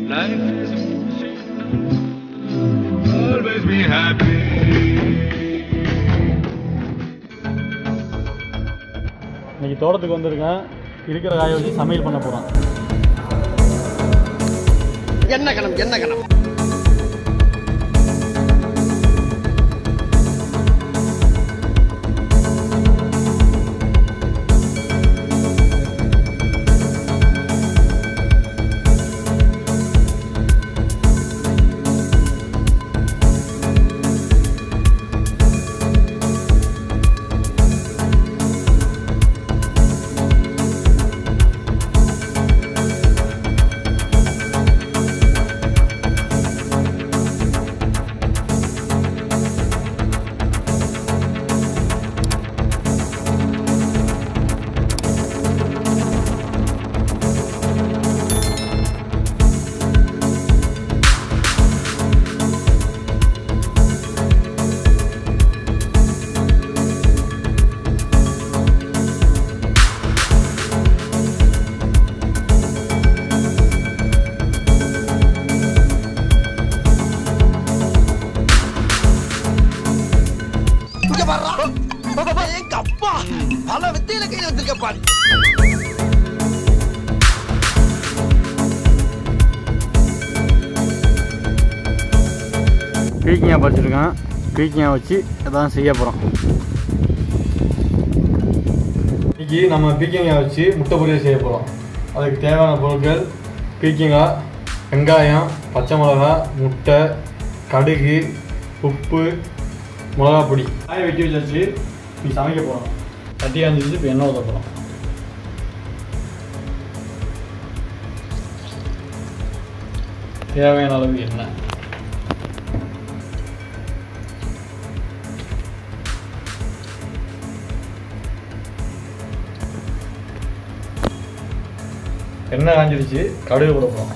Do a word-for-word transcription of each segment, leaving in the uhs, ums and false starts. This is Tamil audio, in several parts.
Life is always be happy. இன்னைக்கு தோட்டத்துக்கு வந்திருக்கேன். இருக்கிற காயை வச்சு சமையல் பண்ண போகிறோம். என்ன கணம் என்ன கணம் அப்பா பல வித்தையில கையில வந்திருக்கப்பா. பீக்கிங்காய் பறிச்சிருக்கேன். பீக்கிங்காய் வச்சு எதாவது செய்ய போகிறோம். இன்னைக்கு நம்ம பீக்கிங்காய் வச்சு முட்டை பொரியல் செய்ய போகிறோம். அதுக்கு தேவையான பொருட்கள் பீக்கிங்காய், வெங்காயம், பச்சை மிளகா, முட்டை, கடுகு, உப்பு, மிளகா பொடி. காயை வெட்டி வச்சாச்சு. நீ சமைக்க போகிறோம். தட்டி காஞ்சிச்சு. இப்போ எண்ணெய் ஊற்ற போகிறோம். தேவையான அளவு எண்ணெய். எண்ணெய் காஞ்சிருச்சு. கடுகு போட போகிறோம்.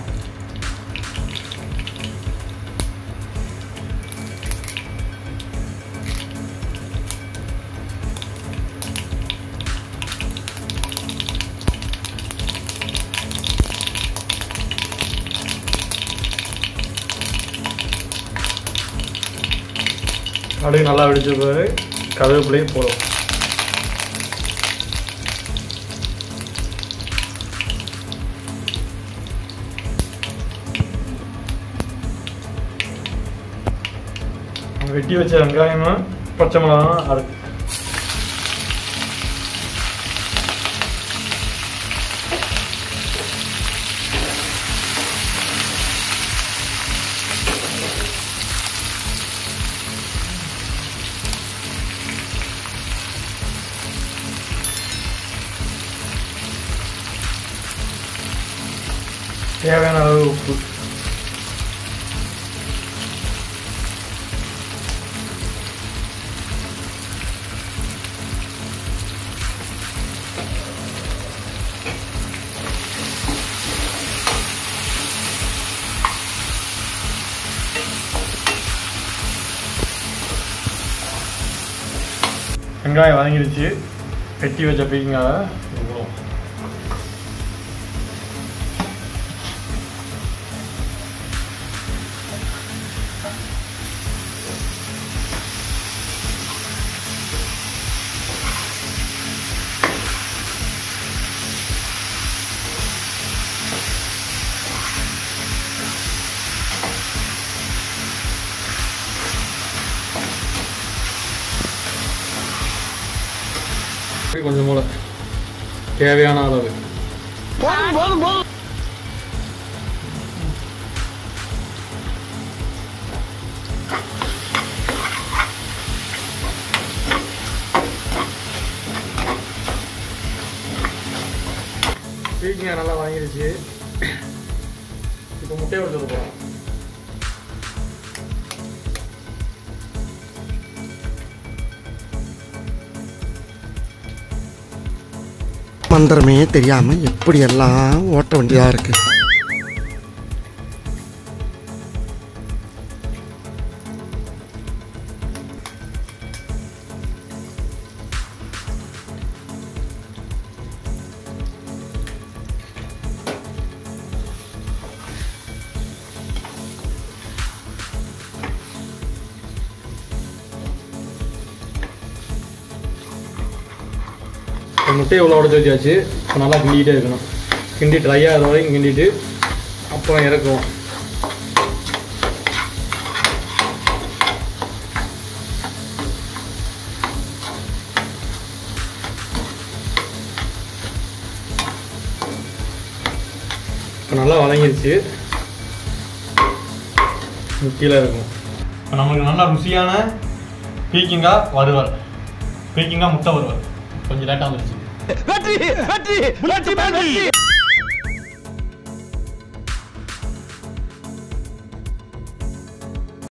கடுகு நல்லா வெடிச்ச பிறகு கருவேப்பிலையை போடுவோம். வெட்டி வச்ச வெங்காயமும் பச்சை மிளகாயும் அரைச்சி தேவையான அளவு உப்பு. வெங்காயம் வதங்கிடுச்சு. வெட்டி வச்ச பீக்கிங்காவை போடுவோம். கொஞ்சம் போல தேவையான அளவு. பீக்கிங்காய் நல்லா வாங்கிடுச்சு. இப்போ முட்டையை எடுத்து போகிறோம். மந்திரமே தெரியாம எப்படி எல்லாம் ஓட்ட வேண்டியதா இருக்கு. இப்போ முட்டையை உள்ள உடச்சி வச்சாச்சு. இப்போ நல்லா கிண்டிகிட்டே இருக்கணும். கிண்டி ட்ரை ஆகிற வரைக்கும் கிண்டிட்டு அப்புறம் இறக்குவோம். இப்போ நல்லா வதங்கிருச்சு. கீழே இருக்கும். இப்போ நமக்கு நல்லா ருசியான பீக்கிங்காய் வறுவல், பீக்கிங்காய் முட்டை வறுவல் கொஞ்சம் லேட்டாக வந்துருச்சு.